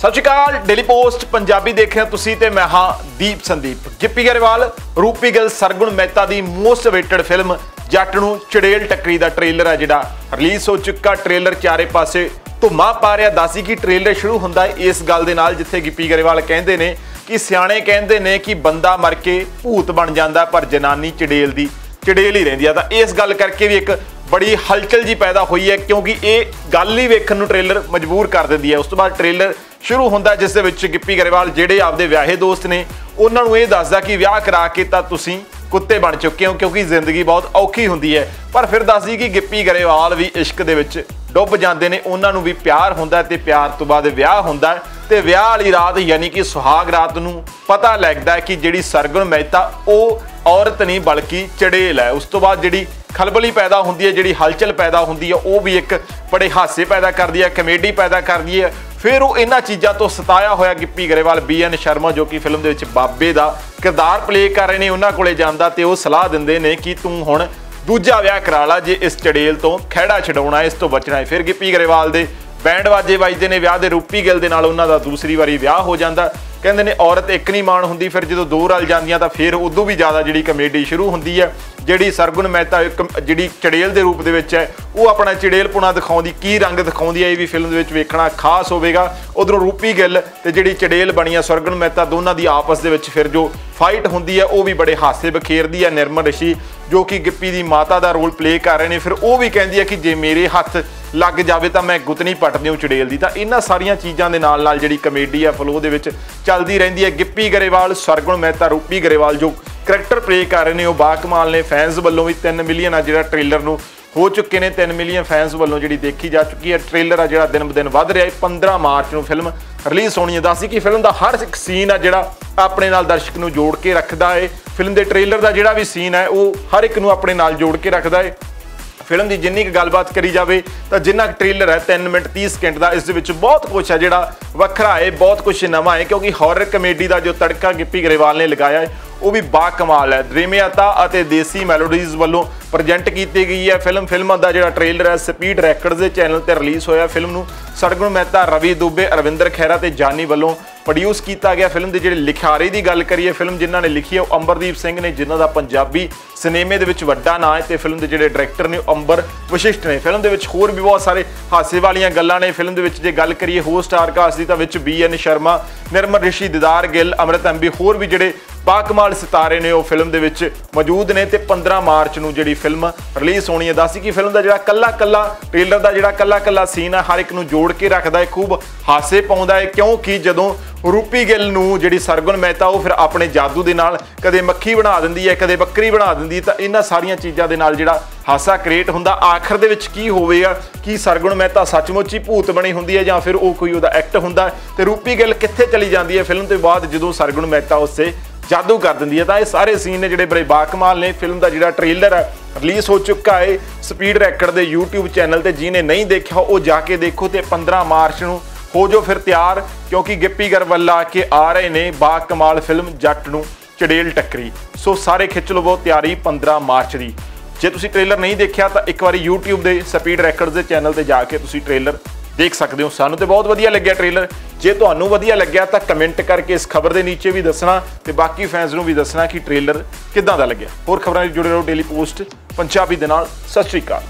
सत श्री अकाल। Daily post Punjabi देख रहे हो तुसी ते मैं हाँ दीप संदीप। गिप्पी गरेवाल, रूपी गिल, सरगुण मेहता की मोस्ट अवेटेड फिल्म जट नूं चड़ेल टक्करी का ट्रेलर है जिहड़ा रिलीज़ हो चुका। ट्रेलर चारे पासे धुम्मा पा रहा। दसी कि ट्रेलर शुरू होंदा है इस गल दे नाल जिथे गिप्पी गरेवाल कहंदे ने कि सियाणे कहंदे ने कि बंदा मर के भूत बन जांदा पर जनानी चड़ेल दी चड़ेल ही रहिंदी है। तां इस गल करके भी एक बड़ी हलचल जी पैदा हुई है क्योंकि ये गल ही वेखण नूं ट्रेलर मजबूर कर दिंदी है। उस तो बाद ट्रेलर शुरू होंदा जिस दे विच गिप्पी गरेवाल जिहड़े आपदे विआहे दोस्त ने उन्हां नूं इह दसदा कि विआह करा के तां तुसीं कुत्ते बन चुके हो क्योंकि जिंदगी बहुत औखी हुंदी है। पर फिर दसदी कि गिप्पी गरेवाल भी इश्क दे विच डुੱਬ ਜਾਂਦੇ ने, उन्हां नूं भी प्यार हुंदा ते प्यार तो बाद विआह हुंदा ते विआह वाली रात यानी कि सुहाग रात नूं पता लगदा है कि जिहड़ी सरगुण मेहता ਉਹ औरत नहीं बल्कि चड़ेल है। उस तो बाद जिहड़ी खलबली पैदा होंदी है, जिहड़ी हलचल पैदा होंदी है, वो भी एक बड़े हासे पैदा करदी है, कमेडी पैदा करदी है। फिर वो इन्हां चीज़ों तो सताया होया गिप्पी गरेवाल BN शर्मा जो कि फिल्म दे विच बाबे दा किरदार प्ले कर रहे हैं उन्हां कोले जांदा ते वो सलाह दिंदे ने कि तूं हुण दूजा विआह करा ला जे इस चड़ेल तो खैड़ा छडाउणा है, इस तो बचना है। फिर गिप्पी गरेवाल दे बैंड बाजे वजदे ने विआह दे रूपी गिल दे नाल उन्हां दा दूसरी वारी विआह हो जांदा। कहंदे ने औरत एक नहीं माण हुंदी, फिर जो दो रल जांदियां तां फिर उदों भी ज़्यादा जिहड़ी कमेडी शुरू हुंदी है। जिहड़ी सरगुण मेहता जिहड़ी चड़ेल दे रूप दे विच है वो अपना चड़ेलपुणा दिखाउंदी, की रंग दिखाउंदी है, ये भी फिल्म दे विच वेखना खास होवेगा। उधरों रूपी गिल ते जिहड़ी चड़ेल बनी है सरगुण मेहता दोनों की आपस दे विच फिर जो फाइट हुंदी है वो भी बड़े हासे बखेरदी है। निर्मल ऋषि जो कि गिप्पी की माता का रोल प्ले कर रहे हैं, फिर वो भी कहती है कि जे मेरे हथ लग जाए तो मैं गुतनी पट दूँ चड़ेल की। तो इन्हां सारिया चीज़ों के नाल नाल जिहड़ी कमेडी है फ्लो दे विच चलती रहिंदी है। गिप्पी गरेवाल, सरगुण मेहता, रूपी गरेवाल जो करैक्टर प्ले कर रहे हैं वो बाकमाल ने। फैंस वालों भी 3 मिलियन आ जिहड़ा ट्रेलर नूं हो चुके हैं। 3 मिलियन फैंस वालों जिहड़ी देखी जा चुकी है। ट्रेलर आ जिहड़ा दिन ब दिन वध रहा है। 15 मार्च नूं फिल्म रिलीज़ होनी है। दस कि फिल्म का हर एक सीन है जिहड़ा अपने नाल दर्शक नूं जोड़ के रखता है। फिल्म के ट्रेलर का जिहड़ा भी सीन है वो हर एक नूं अपने नाल जोड़ के रखता है। फिल्म की जिन्नी गलबात करी जाए तो जिन्ना ट्रेलर है 3 मिनट 30 सेकंड का, इस विच बहुत कुछ है जिहड़ा वखरा है, बहुत कुछ नवा है क्योंकि हॉरर कमेडी का जो तड़का गिप्पी गरेवाल ने लगाया है वो भी बाकमाल है। ड्रीमियाता और देसी मैलोडीज़ वालों प्रजेंट की गई है। फिल्म का जो ट्रेलर है स्पीड रैकर्ड्स के चैनल पर रिलीज़ होया। फिल्म नूं सरगुण मेहता, रवि दुबे, अरविंदर खैरा ते जानी वालों प्रोड्यूस किया गया। फिल्म के जो लिखारी की गल करिए, फिल्म जिन्होंने लिखी है अंबरदीप सिंह ने जिन्हों का पंजाबी सिनेमे दे विच वड्डा नाम है। तो फिल्म के जोड़े डायरैक्टर ने अंबर वशिष्ठ ने। फिल्म के होर भी बहुत सारे हासे वाली गल्लां ने। फिल्म के जो गल करिए हो स्टार कास्ट की तो BN शर्मा, निर्मल ऋषि, दीदार गिल, अमृत MB होर भी जोड़े बाकमाल सितारे ने वो फिल्म दे विच मौजूद ने। तो 15 मार्च नूं जिहड़ी फिल्म रिलीज़ होनी है। दस कि फिल्म का जो कल्ला ट्रेलर का जो कल्ला सीन है हर एक नूं जोड़ के रखता है, खूब हासे पाउंदा है क्योंकि जदों रूपी गिल नूं जिहड़ी सरगुण मेहता वो फिर अपने जादू दे नाल कदे मक्खी बना दिंदी है, कदे बकरी बना दिंदी, तो इन्हां सारियां चीज़ां दे नाल जिहड़ा हासा क्रिएट हुंदा। आखिर दे विच की होवेगा कि सरगुण मेहता सचमुच ही भूत बनी हुंदी है या फिर वो कोई उहदा एक्ट हुंदा है, ते रूपी गिल कित्थे चली जाती है फिल्म तो बाद जदों सरगुण मेहता उससे जादू कर दिंदी है। तो ये सारे सीन ने जिहड़े बड़े बाकमाल ने। फिल्म का जो ट्रेलर है रिलीज़ हो चुका है स्पीड रैकर्ड के YouTube चैनल पर, जिन्हें नहीं देखा वो जाके देखो। तो 15 मार्च नूं हो जो फिर तैयार क्योंकि गिप्पी गरेवाल के आ रहे ने बाकमाल फिल्म जट नूं चड़ेल टक्करी। सो सारे खिच लवो तैयारी 15 मार्च की। जे तुसीं ट्रेलर नहीं देखा तो एक बार YouTube के स्पीड रैकर्ड्स के चैनल पर जाके तुसीं ट्रेलर देख सकते हो। सानू तो बहुत वधिया लग्या ट्रेलर। जे तुहानू वधिया लग्या तो कमेंट करके इस खबर के नीचे भी दसना ते बाकी फैंस नूं भी दसना कि ट्रेलर किदां दा लग्या। होर खबरां जुड़े रहो डेली पोस्ट पंजाबी दे नाल। सत श्री अकाल।